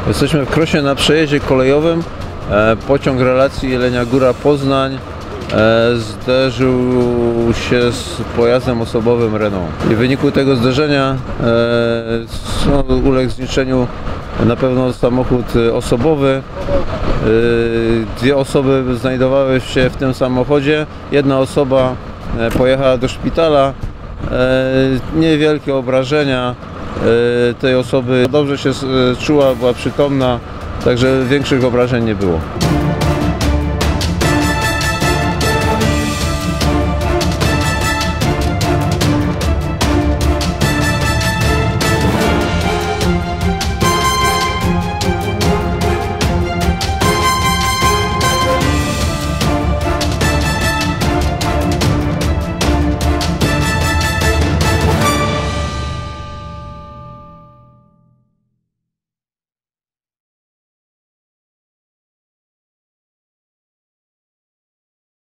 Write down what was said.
Jesteśmy w Krośnie na przejeździe kolejowym. Pociąg relacji Jelenia Góra-Poznań zderzył się z pojazdem osobowym Renault. I w wyniku tego zderzenia uległ zniszczeniu na pewno samochód osobowy. Dwie osoby znajdowały się w tym samochodzie. Jedna osoba pojechała do szpitala. Niewielkie obrażenia tej osoby. Dobrze się czuła, była przytomna, także większych obrażeń nie było.